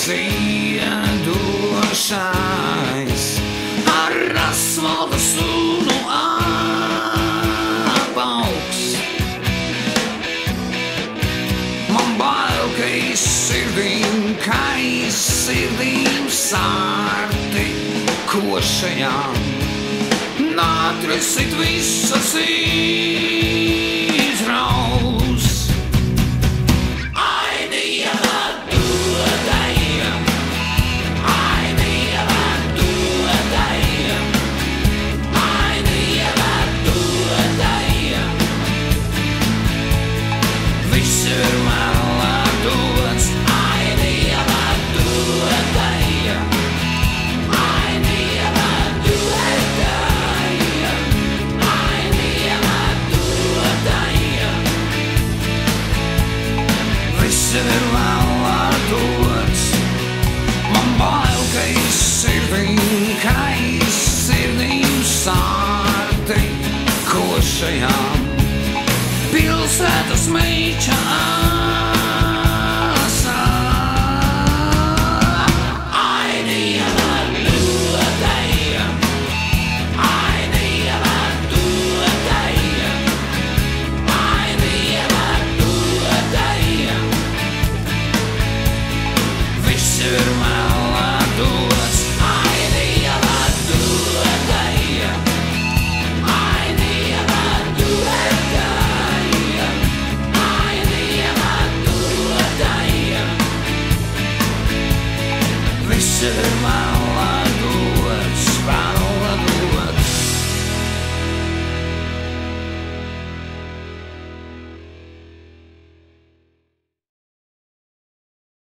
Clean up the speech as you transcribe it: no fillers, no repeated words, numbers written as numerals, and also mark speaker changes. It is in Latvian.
Speaker 1: ziedošais ar asfalta sunu apaugs. Man bail, ka sirdīm sārti košajām nātrisit visas izraus. Man bail, ka sirdīm sārti košajām pilsētas meičām.